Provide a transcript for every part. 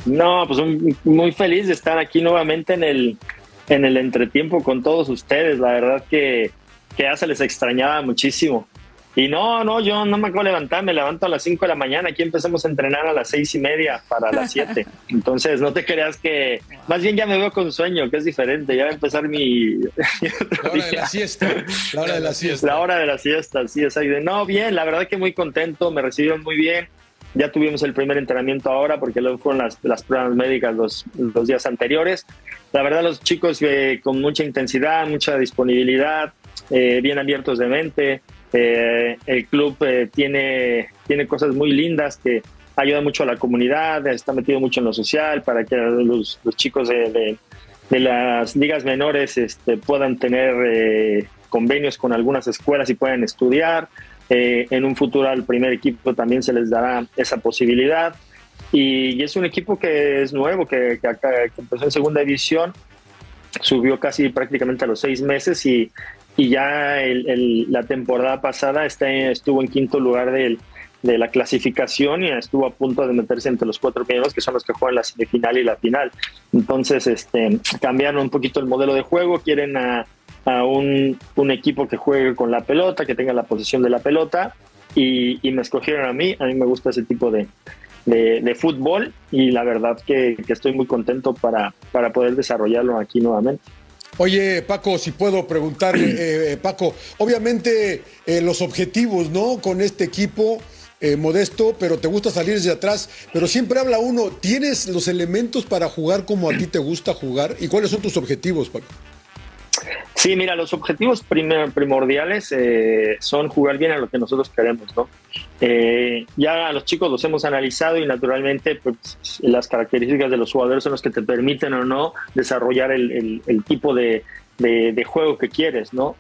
No, pues muy feliz de estar aquí nuevamente en el entretiempo con todos ustedes. La verdad que ya se les extrañaba muchísimo. Y no, yo no me acabo de levantar, me levanto a las 5 de la mañana. Aquí empezamos a entrenar a las 6:30 para las 7. Entonces, no te creas que, más bien ya me veo con sueño, que es diferente. Ya va a empezar La hora de la siesta. La hora de la siesta. La hora de la siesta, sí, exacto. No, bien, la verdad que muy contento, me recibieron muy bien. Ya tuvimos el primer entrenamiento ahora porque luego fueron las pruebas médicas los días anteriores. La verdad, los chicos con mucha intensidad, mucha disponibilidad, bien abiertos de mente. El club tiene cosas muy lindas que ayudan mucho a la comunidad, está metido mucho en lo social para que los chicos de las ligas menores puedan tener convenios con algunas escuelas y puedan estudiar. En un futuro al primer equipo también se les dará esa posibilidad. Y es un equipo que es nuevo, que empezó en segunda división, subió casi prácticamente a los 6 meses y ya la temporada pasada estuvo en quinto lugar de la clasificación y estuvo a punto de meterse entre los 4 primeros, que son los que juegan la semifinal y la final. Entonces cambiaron un poquito el modelo de juego, quieren a un equipo que juegue con la pelota, que tenga la posesión de la pelota, y me escogieron a mí me gusta ese tipo de fútbol, y la verdad que estoy muy contento para poder desarrollarlo aquí nuevamente. Oye, Paco, si puedo preguntarle, Paco, obviamente los objetivos, ¿no? Con este equipo modesto, pero te gusta salir desde atrás, pero siempre habla uno, ¿tienes los elementos para jugar como a ti te gusta jugar? ¿Y cuáles son tus objetivos, Paco? Sí, mira, los objetivos primordiales son jugar bien a lo que nosotros queremos, ¿no? Ya a los chicos los hemos analizado y naturalmente pues, las características de los jugadores son los que te permiten o no desarrollar el tipo de juego que quieres, ¿no?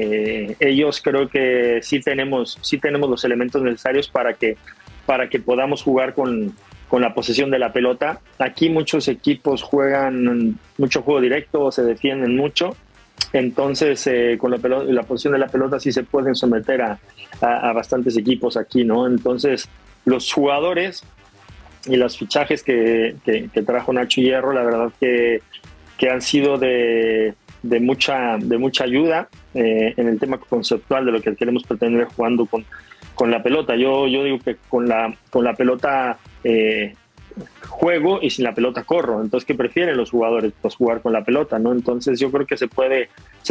Ellos creo que sí tenemos los elementos necesarios para que podamos jugar con la posesión de la pelota. Aquí muchos equipos juegan mucho juego directo, se defienden mucho. Entonces, con la posición de la pelota sí se pueden someter a bastantes equipos aquí, ¿no? Entonces, los jugadores y los fichajes que trajo Nacho Hierro, la verdad que han sido de mucha ayuda en el tema conceptual de lo que queremos pretender jugando con la pelota. Yo digo que con la pelota juego y sin la pelota corro. Entonces, ¿qué prefieren los jugadores? Pues jugar con la pelota, ¿no? Entonces, yo creo que se puede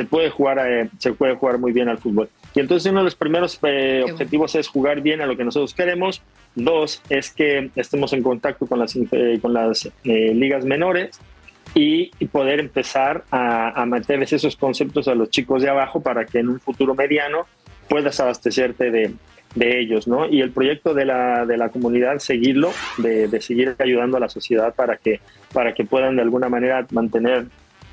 jugar muy bien al fútbol. Y entonces, uno de los primeros objetivos es jugar bien a lo que nosotros queremos. 2 es que estemos en contacto con las ligas menores y poder empezar a meterles esos conceptos a los chicos de abajo para que en un futuro mediano puedas abastecerte de ellos, ¿no? Y el proyecto de la comunidad, seguirlo, de seguir ayudando a la sociedad para que puedan de alguna manera mantener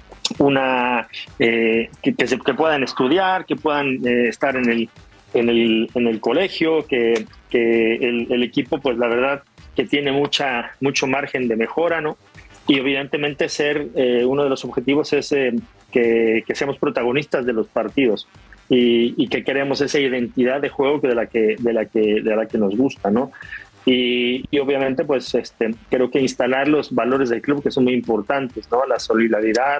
que puedan estudiar, que puedan estar en el colegio, que el equipo, pues la verdad que tiene mucho margen de mejora, ¿no? Y evidentemente uno de los objetivos es que seamos protagonistas de los partidos. Y que queremos esa identidad de juego de la que nos gusta, ¿no? Y obviamente pues creo que instalar los valores del club, que son muy importantes, ¿no? La solidaridad,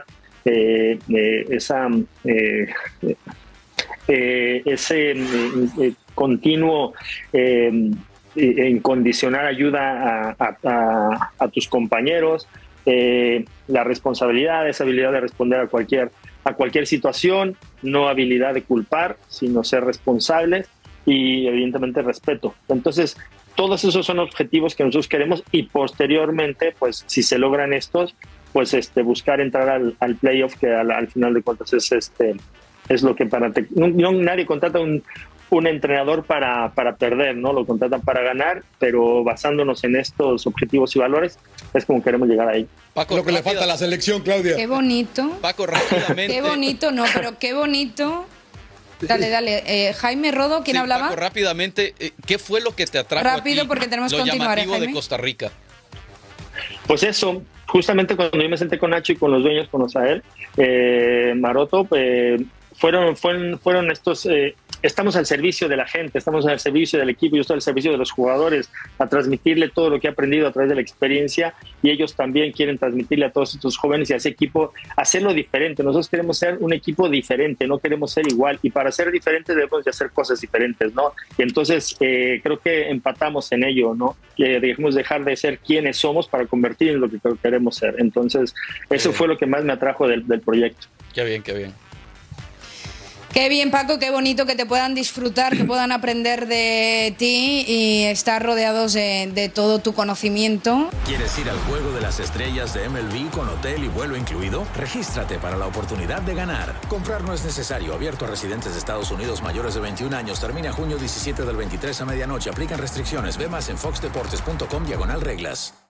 ese continuo incondicional ayuda a tus compañeros, la responsabilidad, esa habilidad de responder a cualquier situación, no habilidad de culpar, sino ser responsables, y evidentemente respeto. Entonces, todos esos son objetivos que nosotros queremos, y posteriormente, pues si se logran estos, pues buscar entrar al playoff, que al final de cuentas es lo que nadie contrata un entrenador para perder, ¿no? Lo contratan para ganar, pero basándonos en estos objetivos y valores es como queremos llegar ahí. Paco, lo que le falta a la selección, Claudia. Qué bonito. Paco, rápidamente. Qué bonito, no, pero qué bonito. Dale. Jaime Rodo, ¿quién hablaba? Paco, rápidamente, ¿qué fue lo que te atrajo Rápido, aquí, porque tenemos que lo continuar, llamativo Jaime? de Costa Rica? Pues eso, justamente cuando yo me senté con Nacho y con los dueños, con Osael Maroto, fueron estos estamos al servicio de la gente, estamos al servicio del equipo, yo estoy al servicio de los jugadores, a transmitirle todo lo que he aprendido a través de la experiencia, y ellos también quieren transmitirle a todos estos jóvenes y a ese equipo hacerlo diferente. Nosotros queremos ser un equipo diferente, no queremos ser igual, y para ser diferentes debemos de hacer cosas diferentes, ¿no? Y entonces creo que empatamos en ello, ¿no? Que debemos dejar de ser quienes somos para convertirnos en lo que queremos ser. Entonces eso fue lo que más me atrajo del proyecto. Qué bien, qué bien. Qué bien, Paco, qué bonito que te puedan disfrutar, que puedan aprender de ti y estar rodeados de todo tu conocimiento. ¿Quieres ir al Juego de las Estrellas de MLB con hotel y vuelo incluido? Regístrate para la oportunidad de ganar. Comprar no es necesario. Abierto a residentes de Estados Unidos mayores de 21 años. Termina junio 17 del 23 a medianoche. Aplican restricciones. Ve más en foxdeportes.com/reglas.